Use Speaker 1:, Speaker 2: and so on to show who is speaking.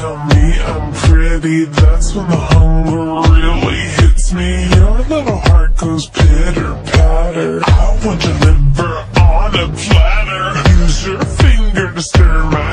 Speaker 1: tell me I'm pretty, that's when the hunger really hits me. Your little heart goes pitter-patter. I want your liver on a platter. Use your finger to stir my